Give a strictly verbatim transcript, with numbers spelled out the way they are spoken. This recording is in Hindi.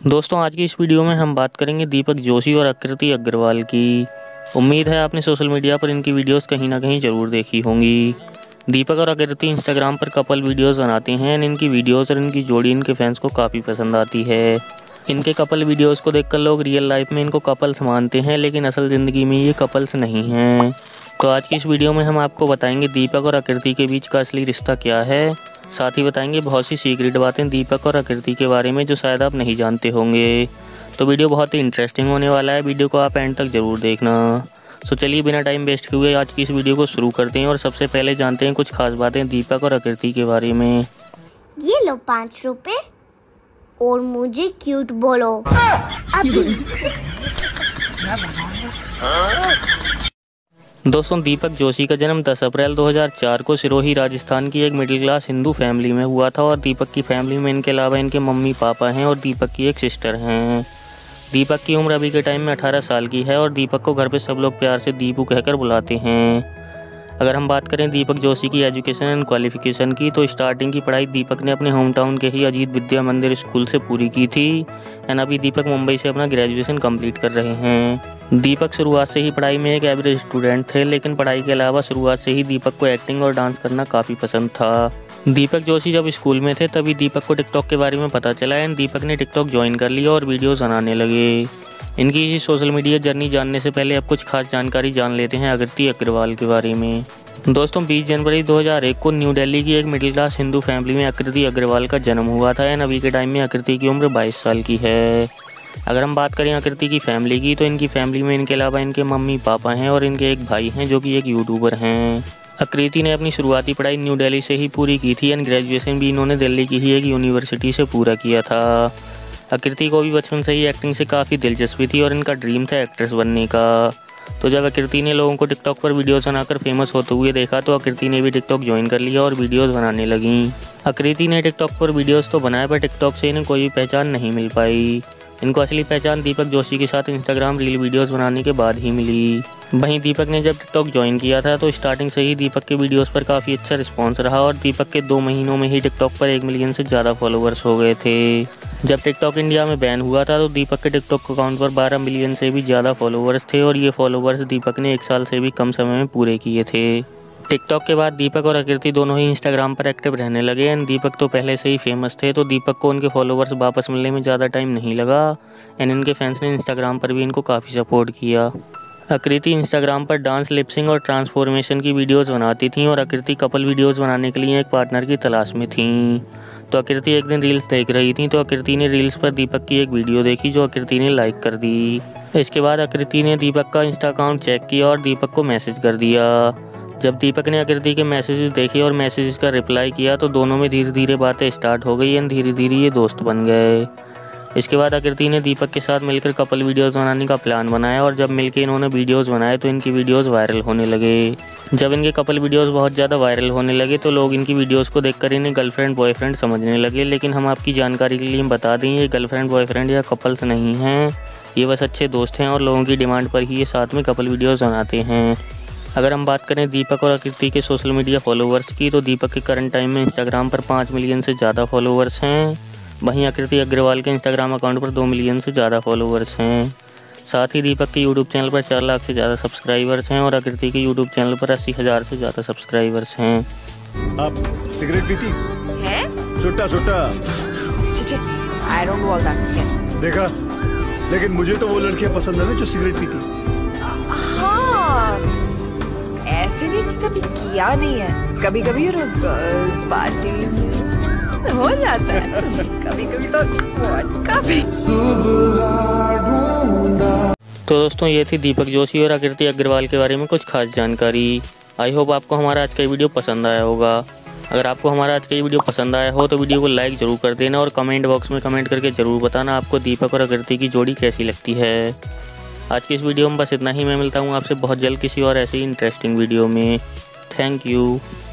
दोस्तों आज की इस वीडियो में हम बात करेंगे दीपक जोशी और आकृति अग्रवाल की। उम्मीद है आपने सोशल मीडिया पर इनकी वीडियोस कहीं ना कहीं ज़रूर देखी होंगी। दीपक और आकृति इंस्टाग्राम पर कपल वीडियोस बनाते हैं। इनकी वीडियोस और इनकी जोड़ी इनके फैंस को काफ़ी पसंद आती है। इनके कपल वीडियोस को देखकर लोग रियल लाइफ में इनको कपल्स मानते हैं, लेकिन असल ज़िंदगी में ये कपल्स नहीं हैं। तो आज की इस वीडियो में हम आपको बताएंगे दीपक और आकृति के बीच का असली रिश्ता क्या है। साथ ही बताएंगे बहुत सी सीक्रेट बातें दीपक और आकृति के बारे में जो शायद आप नहीं जानते होंगे। तो वीडियो बहुत ही इंटरेस्टिंग होने वाला है, वीडियो को आप एंड तक ज़रूर देखना। तो चलिए बिना टाइम वेस्ट किए हुए आज की इस वीडियो को शुरू करते हैं और सबसे पहले जानते हैं कुछ खास बातें दीपक और आकृति के बारे में। ये लो पाँच रुपए और मुझे क्यूट बोलो अभी। दोस्तों दीपक जोशी का जन्म दस अप्रैल दो हज़ार चार को सिरोही राजस्थान की एक मिडिल क्लास हिंदू फैमिली में हुआ था और दीपक की फैमिली में इनके अलावा इनके मम्मी पापा हैं और दीपक की एक सिस्टर हैं। दीपक की उम्र अभी के टाइम में अठारह साल की है और दीपक को घर पे सब लोग प्यार से दीपू कहकर बुलाते हैं। अगर हम बात करें दीपक जोशी की एजुकेशन एंड क्वालिफिकेशन की, तो स्टार्टिंग की पढ़ाई दीपक ने अपने होम टाउन के ही अजीत विद्या मंदिर स्कूल से पूरी की थी एंड अभी दीपक मुंबई से अपना ग्रेजुएशन कंप्लीट कर रहे हैं। दीपक शुरुआत से ही पढ़ाई में एक एवरेज स्टूडेंट थे, लेकिन पढ़ाई के अलावा शुरुआत से ही दीपक को एक्टिंग और डांस करना काफ़ी पसंद था। दीपक जोशी जब स्कूल में थे तभी दीपक को टिकटॉक के बारे में पता चला एंड दीपक ने टिकटॉक ज्वाइन कर लिया और वीडियोज़ बनाने लगे। इनकी इस सोशल मीडिया जर्नी जानने से पहले अब कुछ खास जानकारी जान लेते हैं आकृति अग्रवाल के बारे में। दोस्तों बीस जनवरी दो हज़ार एक को न्यू दिल्ली की एक मिडिल क्लास हिंदू फैमिली में आकृति अग्रवाल का जन्म हुआ था एंड अभी के टाइम में आकृति की उम्र बाईस साल की है। अगर हम बात करें आकृति की फैमिली की, तो इनकी फैमिली में इनके अलावा इनके मम्मी पापा हैं और इनके एक भाई हैं जो कि एक यूट्यूबर हैं। आकृति ने अपनी शुरुआती पढ़ाई न्यू दिल्ली से ही पूरी की थी एंड ग्रेजुएशन भी इन्होंने दिल्ली की ही एक यूनिवर्सिटी से पूरा किया था। आकृति को भी बचपन से ही एक्टिंग से काफ़ी दिलचस्पी थी और इनका ड्रीम था एक्ट्रेस बनने का। तो जब आकृति ने लोगों को टिकटॉक पर वीडियोस बनाकर फेमस होते हुए देखा तो आकृति ने भी टिकटॉक ज्वाइन कर लिया और वीडियोस बनाने लगी। आकृति ने टिकटॉक पर वीडियोस तो बनाए पर टिकटॉक से इन्हें कोई भी पहचान नहीं मिल पाई। इनको असली पहचान दीपक जोशी के साथ इंस्टाग्राम रील वीडियोस बनाने के बाद ही मिली। वहीं दीपक ने जब टिकटॉक ज्वाइन किया था तो स्टार्टिंग से ही दीपक के वीडियोस पर काफ़ी अच्छा रिस्पांस रहा और दीपक के दो महीनों में ही टिकटॉक पर एक मिलियन से ज़्यादा फॉलोअर्स हो गए थे। जब टिकटॉक इंडिया में बैन हुआ था तो दीपक के टिकटॉक अकाउंट पर बारह मिलियन से भी ज़्यादा फॉलोअर्स थे और ये फॉलोअर्स दीपक ने एक साल से भी कम समय में पूरे किए थे। टिकटॉक के बाद दीपक और आकृति दोनों ही इंस्टाग्राम पर एक्टिव रहने लगे एंड दीपक तो पहले से ही फेमस थे, तो दीपक को उनके फॉलोअर्स वापस मिलने में ज़्यादा टाइम नहीं लगा एंड इनके फैंस ने इंस्टाग्राम पर भी इनको काफ़ी सपोर्ट किया। आकृति इंस्टाग्राम पर डांस, लिपसिंग और ट्रांसफॉर्मेशन की वीडियोस बनाती थीं और आकृति कपल वीडियोस बनाने के लिए एक पार्टनर की तलाश में थीं। तो आकृति एक दिन रील्स देख रही थी तो आकृति ने रील्स पर दीपक की एक वीडियो देखी जो आकृति ने लाइक कर दी। इसके बाद आकृति ने दीपक का इंस्टा अकाउंट चेक किया और दीपक को मैसेज कर दिया। जब दीपक ने आकृति के मैसेजेस देखे और मैसेजेस का रिप्लाई किया तो दोनों में धीरे धीरे बातें स्टार्ट हो गई एंड धीरे धीरे ये दोस्त बन गए। इसके बाद आकृति ने दीपक के साथ मिलकर कपल वीडियोस बनाने का प्लान बनाया और जब मिलकर इन्होंने वीडियोस बनाए तो इनकी वीडियोस वायरल होने लगे। जब इनके कपल वीडियोस बहुत ज़्यादा वायरल होने लगे तो लोग इनकी वीडियोस को देखकर इन्हें गर्लफ्रेंड बॉयफ्रेंड समझने लगे, लेकिन हम आपकी जानकारी के लिए बता दें ये गर्लफ्रेंड बॉयफ्रेंड या कपल्स नहीं हैं, ये बस अच्छे दोस्त हैं और लोगों की डिमांड पर ही ये साथ में कपल वीडियोज़ बनाते हैं। अगर हम बात करें दीपक और आकृति के सोशल मीडिया फॉलोअर्स की, तो दीपक के करंट टाइम में इंस्टाग्राम पर पाँच मिलियन से ज़्यादा फॉलोअर्स हैं। वहीं आकृति अग्रवाल के इंस्टाग्राम अकाउंट पर दो मिलियन से ज़्यादा फॉलोअर्स हैं। साथ ही दीपक के यूट्यूब चैनल पर चार लाख से ज़्यादा सब्सक्राइबर्स हैं और आकृति के यूट्यूब चैनल पर अस्सी हज़ार से ज़्यादा सब्सक्राइबर्स हैं। आप सिगरेट पीती है? छोटा छोटा I don't do all that. Yeah. देखा, लेकिन मुझे तो वो लड़कियां पसंद है ना जो सिगरेट पीती। हाँ, ऐसे भी कभी किया नहीं है। कभी कभी गर्ल्स पार्टी हो जाता है, कभी कभी तो कभी। तो दोस्तों ये थी दीपक जोशी और आकृति अग्रवाल के बारे में कुछ खास जानकारी। आई होप आपको हमारा आज का वीडियो पसंद आया होगा। अगर आपको हमारा आज का वीडियो पसंद आया हो तो वीडियो को लाइक ज़रूर कर देना और कमेंट बॉक्स में कमेंट करके ज़रूर बताना आपको दीपक और आकृति की जोड़ी कैसी लगती है। आज की इस वीडियो में बस इतना ही। मैं मिलता हूँ आपसे बहुत जल्द किसी और ऐसी इंटरेस्टिंग वीडियो में। Thank you.